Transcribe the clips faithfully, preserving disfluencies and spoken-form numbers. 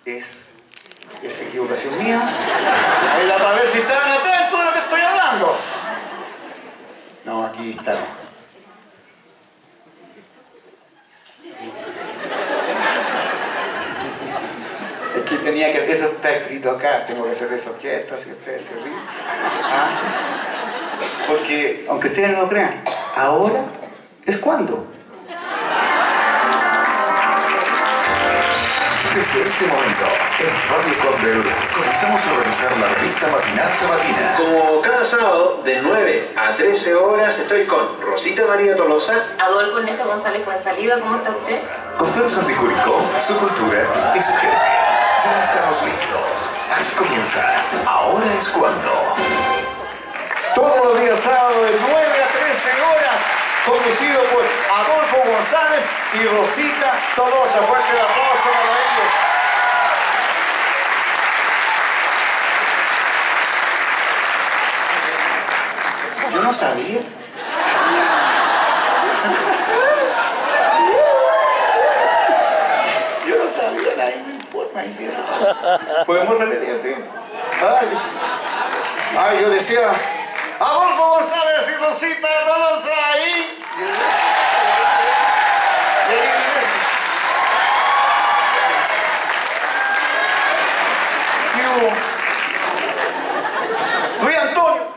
es, es equivocación mía. Era para ver si estaban atentos de lo que estoy hablando. No, aquí está. Es que tenía que... Eso está escrito acá. Tengo que hacer esos gestos y ustedes se ríen. ¿Ah? Porque, aunque ustedes no lo crean, ahora es cuando. Desde este momento, en Radio Cóndor, comenzamos a organizar la revista matinal sabatina. Como cada sábado, de nueve a trece horas, estoy con Rosita María Tolosa, Adolfo Ernesto González Fuenzalida, ¿cómo está usted? Con Felson de Curicó, su cultura y su gente. Ya estamos listos. Aquí comienza Ahora es Cuando. Todos los días sábados de nueve a trece horas, conducido por Adolfo González y Rosita Tolosa. Fuerte el aplauso para ellos. Yo no sabía. Yo no sabía, nadie me informa. Podemos repetir así. Ay, ay, yo decía, Adolfo González y Rosita Tolosa ahí. ¿Qué hubo? Luis Antonio.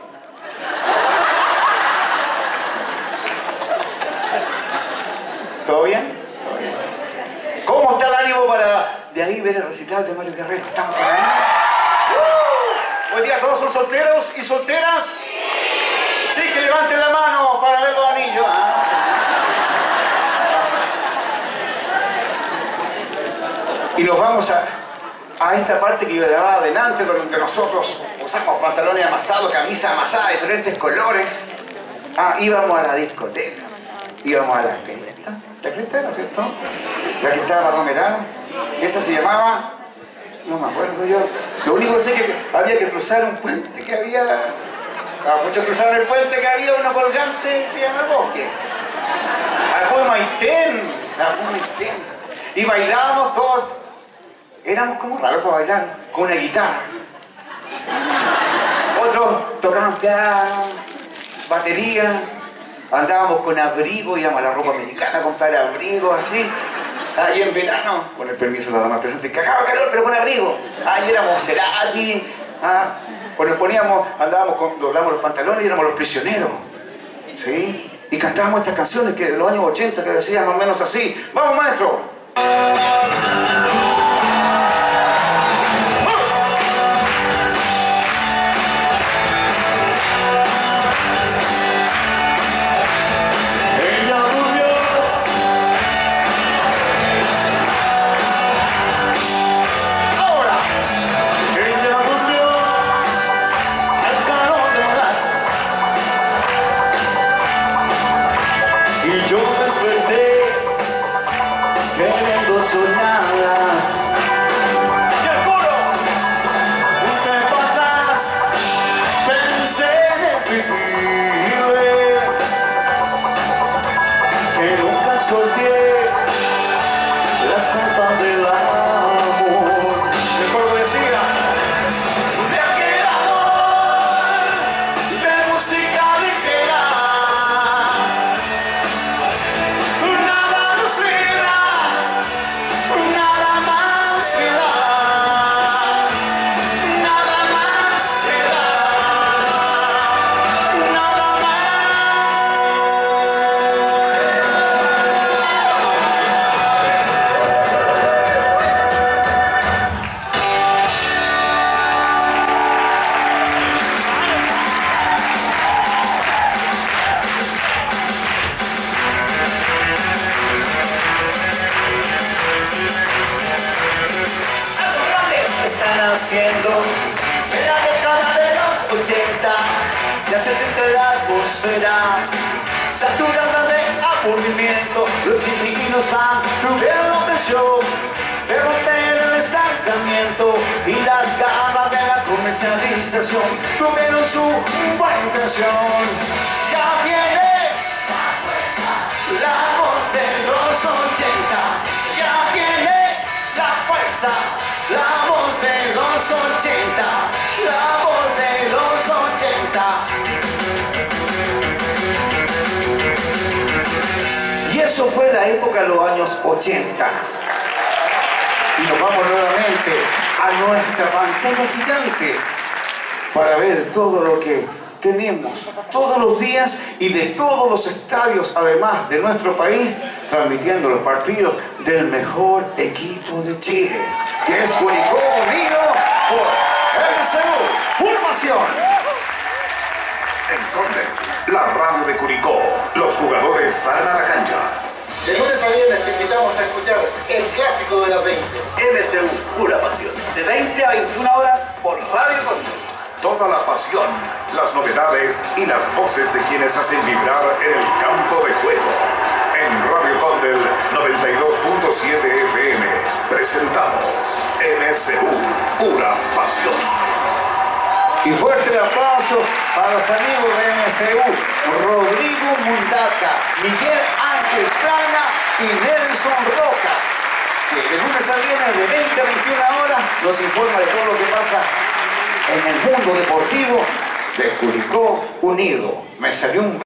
¿Todo bien? ¿Todo bien? ¿Cómo está el ánimo para de ahí ver el recital de Mario Guerrero? ¿Estamos por ahí? Uh, hoy día todos son solteros y solteras. Sí, que levanten la mano para ver los anillos. Ah, sí, sí. Y nos vamos a, a esta parte que yo grababa adelante, donde nosotros usamos pantalones amasados, camisa amasada de diferentes colores. Ah, íbamos a la discoteca. Íbamos a la Cleta. ¿La Cleta era, cierto? La que estaba para Romerano. Esa se llamaba... No me acuerdo yo. Lo único que sé es que había que cruzar un puente que había... Ah, muchos cruzaron el puente que había una colgante, se llama el Bosque. Al Maitén. Al Maitén. Y bailábamos todos. Éramos como raros para bailar, con una guitarra. Otros tocaban piano, batería. Andábamos con abrigo, íbamos a la ropa mexicana a comprar abrigo, así. Ahí en verano, con el permiso de la dama presente, cagaba calor, pero con abrigo. Ahí éramos Cerati. Ah, pues nos poníamos, andábamos, con, doblamos los pantalones y éramos los prisioneros. ¿Sí? Y cantábamos estas canciones que de los años ochenta que decían más o menos así. ¡Vamos, maestro! Yo desperté queriendo soñarlas. ¡Y el coro! Un tiempo atrás pensé en escribirle que nunca solté las trampas del amor. El coro decía: De aquel amor de música ligera. Haciendo en la década de los ochenta ya se siente la atmósfera saturada de aburrimiento. Los inquilinos van tuvieron la ocasión de romper el estancamiento y las garras de la comercialización tuvieron su buena intención. Ya viene la voz de los ochenta, ya viene la fuerza fuerza, la voz de los ochenta, la voz de los ochenta. Y eso fue la época de los años ochenta. Y nos vamos nuevamente a nuestra pantalla gigante para ver todo lo que tenemos todos los días y de todos los estadios, además de nuestro país, transmitiendo los partidos del mejor equipo de Chile, que es Curicó Unido por M C U. ¡Formación! En Córner, la radio de Curicó. Los jugadores salen a la cancha. De lunes a viernes te invitamos a escuchar el clásico de las veinte. M C U, pura pasión. De veinte a veintiuna horas por Radio Córner. Toda la pasión, las novedades y las voces de quienes hacen vibrar en el campo de juego. En Radio Condel noventa y dos punto siete F M presentamos M C U, pura pasión. Y fuerte el aplauso para los amigos de M C U, Rodrigo Mundaca, Miguel Ángel Plana y Nelson Rocas, que de lunes a viernes de veinte a veintiuna horas nos informa de todo lo que pasa en el mundo deportivo de Curicó Unido. Me salió un